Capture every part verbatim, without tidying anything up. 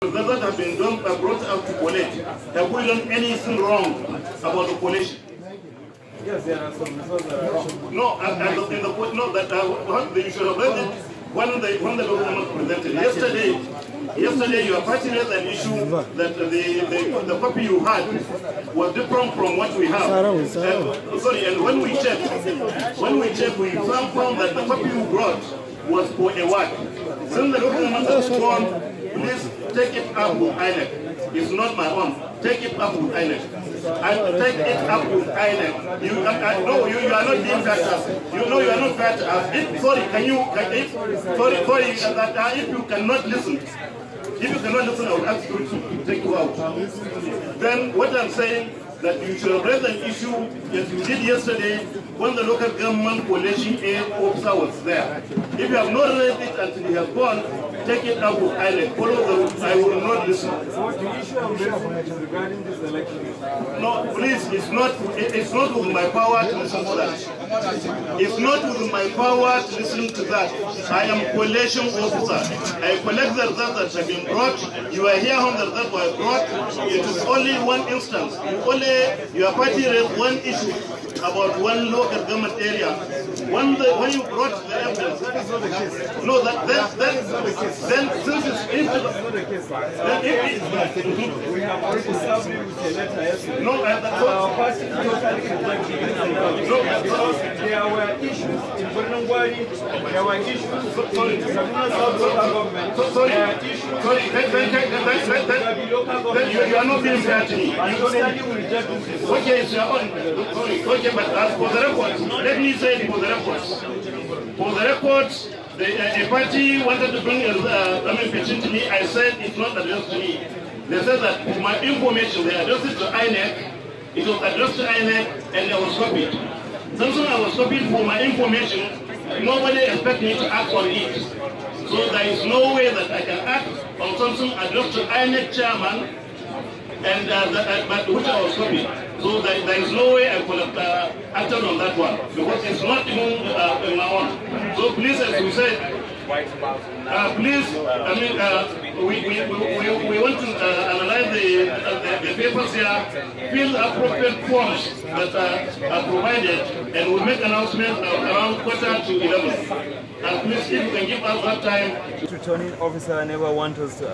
that have been done, uh, brought out to college. Have we done anything wrong about the collation? Yes, there are some results that are wrong. No, I, I, in the, no, that uh, you should have read it when the when the government presented. Yesterday, yesterday your party raised an issue that the, the the copy you had was different from what we have. Uh, sorry, and when we checked, when we checked, we found, found that the copy you brought was for a work. Since the government has gone, please take it up with I N E C. It's not my own. Take it up with I N E C. And take it up with I N E C. You, uh, no, you, you are not being fair to us. You know you are not fair to us. If, sorry, can you, can, if, sorry, sorry, uh, that, uh, if you cannot listen, if you cannot listen, I will ask you to take you out. Then what I'm saying, that you should have raised an issue that you did yesterday when the local government coalition aid officer was there. If you have not raised it until he has gone, take it up with I N E C. Follow the rules. I will not listen. So the issue I'm raising regarding this election. No, please, it's not, it, it's not within my power to listen to that. It's not within my power to listen to that. I am coalition officer. I collect the results that have been brought. You are here on the results were brought. It is only one instance. You only, your party raised one issue about one local government area. When, the, when you brought the evidence, that is not the case. No, that, that, that, then since it's into then if we have already served you with a letter yesterday. No, I, that's our party totally rejected it. Because there were issues in Governorship, there were issues in the Kaduna South local government, there are issues sorry, then, then, then, then, then, then you, you are not being fair to me. You totally will reject this. Okay, it's your own. Sorry, okay, but as for the records, let me say it for the records. For the records, the uh, party wanted to bring a uh, I mean, petition to me. I said it's not addressed to me. They said that my information, they addressed it to I N E C. It was addressed to I N E C and I was copied. Since I was copied for my information, nobody expects me to act on it. So there is no way that I can act on something addressed to I N E C chairman, and uh, the, uh, but which I was copied. So there, there is no way I could have uh, acted on that one, because it's not even uh, in my own. So please, as you said, uh, please, I mean, uh, we, we, we, we want to uh, analyze the, uh, the, the papers here, fill appropriate forms that uh, are provided, and we'll make announcements around quarter to eleven. And please, if you can give us that time. Returning officer never wants us to,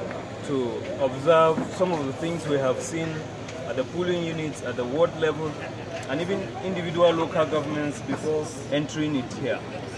to observe some of the things we have seen at the polling units, at the ward level, and even individual local governments before entering it here.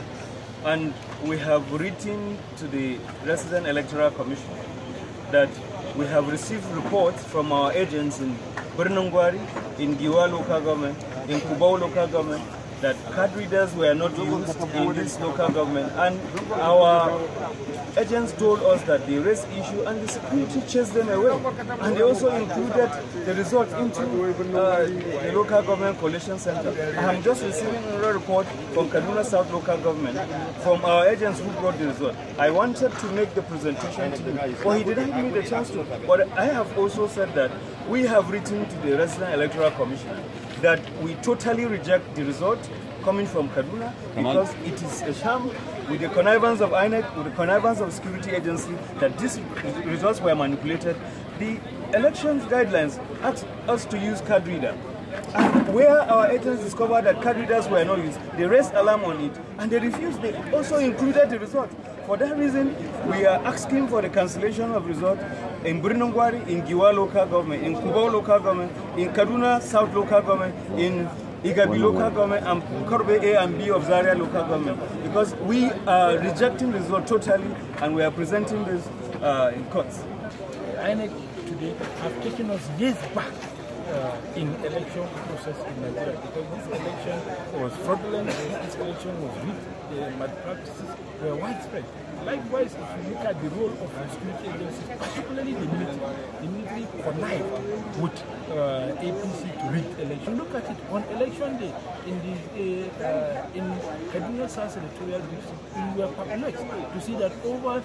And we have written to the Resident Electoral Commission that we have received reports from our agents in Bernongwari, in Giwa local government, in Kubao local government, that card readers were not used in this local government, and our agents told us that they raised issue and the security chased them away. And they also included the result into uh, the local government collation center. I am just receiving another report from Kaduna South local government from our agents who brought the result. I wanted to make the presentation to him, but he didn't give me the chance to. But I have also said that we have written to the Resident Electoral Commission that we totally reject the result coming from Kaduna because it is a sham with the connivance of I N E C, with the connivance of security agency, that these results were manipulated. The elections guidelines asked us to use card reader. And where our agents discovered that card readers were not used, they raised alarm on it and they refused. They also included the result. For that reason, we are asking for the cancellation of result in Burnongwari, in Giwa local government, in Kubao local government, in Kaduna South local government, in Igabi local government, and Korbe A and B of Zaria local government. Because we are rejecting the result totally and we are presenting this uh, in courts. I N E C today have taken us years back uh, in election process in Nigeria, because this election was fraudulent, this election was rigged, the malpractices were widespread. Likewise, if you look at the role of the security agencies, particularly the military, the military connived with uh, A P C to rig election. Look at it on election day in the uh, uh, in Kaduna South Senatorial District, we were perplexed to see that over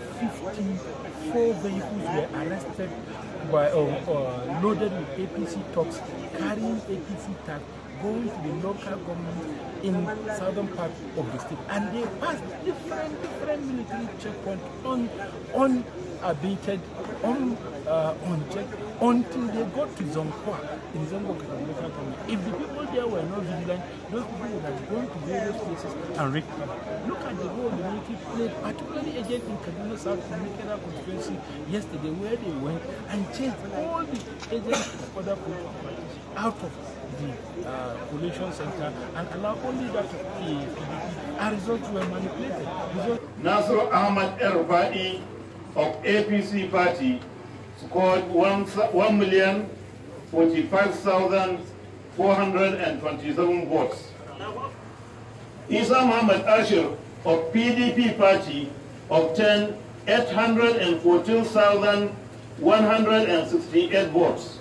fifty-four vehicles were arrested by uh, uh, loaded with A P C trucks carrying A P C tags, going to the local government in southern part of the state, and they passed different different military checkpoints on unabated un, uh, unchecked until they got to Zonkwa in Zongo local government. If the people there were not vigilant, those people would have gone to various places and wreaked havoc. Look at the role the military played, particularly again in Kaduna South Mikera constituency yesterday, where they went and chased all the agents of other political parties out of the uh, collation center and allow only that of the P D P. Our results were manipulated. Results Nasr Ahmad Erfa'i of A P C party scored one million forty-five thousand four hundred twenty-seven votes. Isa Muhammad Ashir of P D P party obtained eight hundred fourteen thousand one hundred sixty-eight votes.